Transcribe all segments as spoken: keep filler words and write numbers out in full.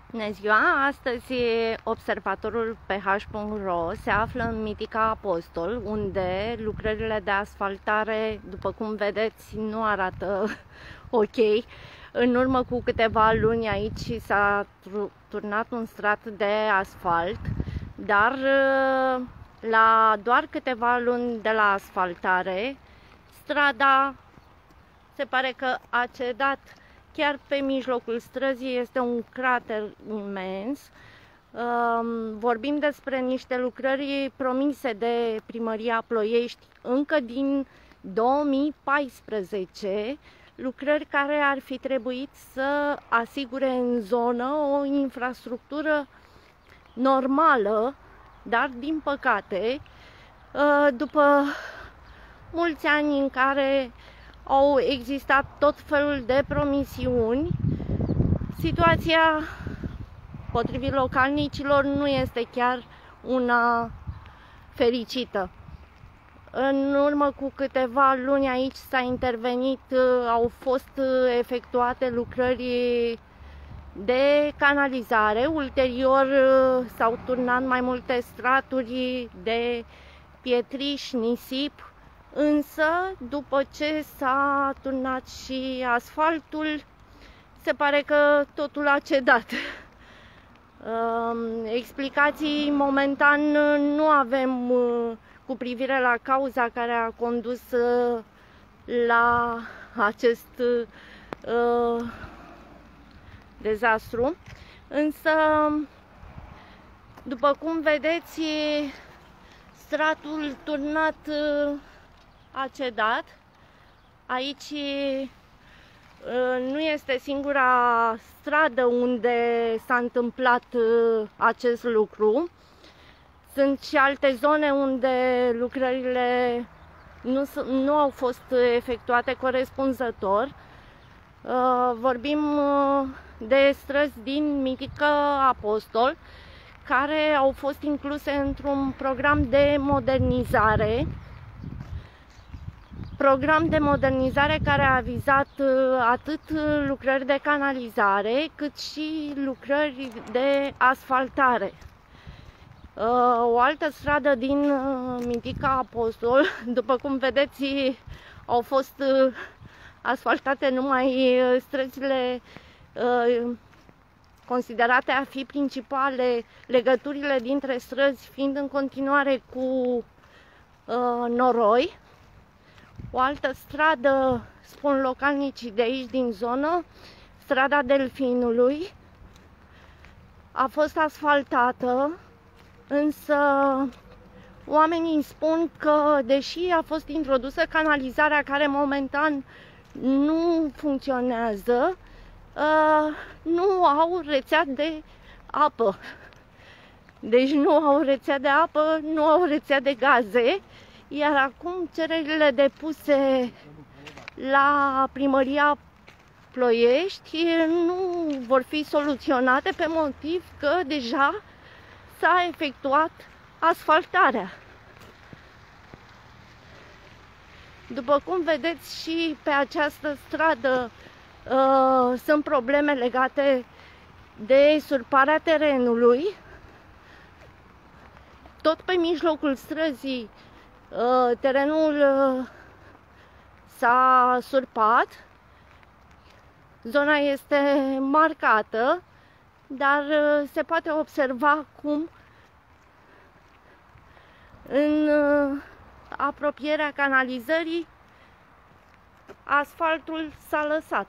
Bună ziua! Astăzi observatorul pe H punct ro se află în Mitica Apostol, unde lucrările de asfaltare, după cum vedeți, nu arată ok. În urmă cu câteva luni aici s-a turnat un strat de asfalt, dar la doar câteva luni de la asfaltare, strada se pare că a cedat. Chiar pe mijlocul străzii este un crater imens. Vorbim despre niște lucrări promise de Primăria Ploiești încă din două mii paisprezece, lucrări care ar fi trebuit să asigure în zonă o infrastructură normală, dar din păcate, după mulți ani în care au existat tot felul de promisiuni, situația, potrivit localnicilor, nu este chiar una fericită. În urmă cu câteva luni aici s-a intervenit, au fost efectuate lucrări de canalizare, ulterior s-au turnat mai multe straturi de pietriș, nisip. Însă, după ce s-a turnat și asfaltul, se pare că totul a cedat. Explicații momentan nu avem cu privire la cauza care a condus la acest dezastru. Însă, după cum vedeți, stratul turnat a cedat. Aici nu este singura stradă unde s-a întâmplat acest lucru. Sunt și alte zone unde lucrările nu, nu au fost efectuate corespunzător. Vorbim de străzi din Mitica Apostol, care au fost incluse într-un program de modernizare. Program de modernizare care a vizat atât lucrări de canalizare, cât și lucrări de asfaltare. O altă stradă din Mitica Apostol, după cum vedeți, au fost asfaltate numai străzile considerate a fi principale, legăturile dintre străzi fiind în continuare cu noroi. O altă stradă, spun localnicii de aici din zonă, strada Delfinului, a fost asfaltată, însă oamenii spun că, deși a fost introdusă canalizarea care momentan nu funcționează, nu au rețea de apă. Deci nu au rețea de apă, nu au rețea de gaze. Iar acum cererile depuse la Primăria Ploiești nu vor fi soluționate pe motiv că deja s-a efectuat asfaltarea. După cum vedeți, și pe această stradă uh, sunt probleme legate de surparea terenului. Tot pe mijlocul străzii terenul s-a surpat, zona este marcată, dar se poate observa cum în apropierea canalizării asfaltul s-a lăsat.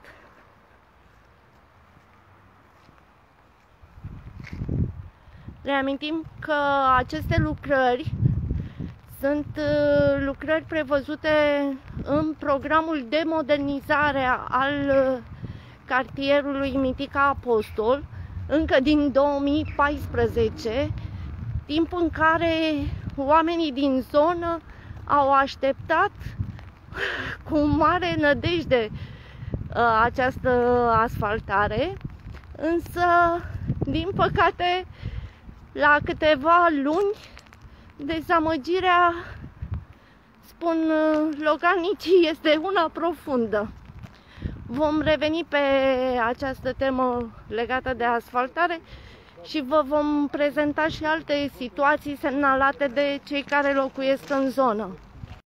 Reamintim că aceste lucrări sunt lucrări prevăzute în programul de modernizare al cartierului Mitica Apostol încă din două mii paisprezece, timp în care oamenii din zonă au așteptat cu mare nădejde această asfaltare, însă, din păcate, la câteva luni, dezamăgirea, spun localnicii, este una profundă. Vom reveni pe această temă legată de asfaltare și vă vom prezenta și alte situații semnalate de cei care locuiesc în zonă.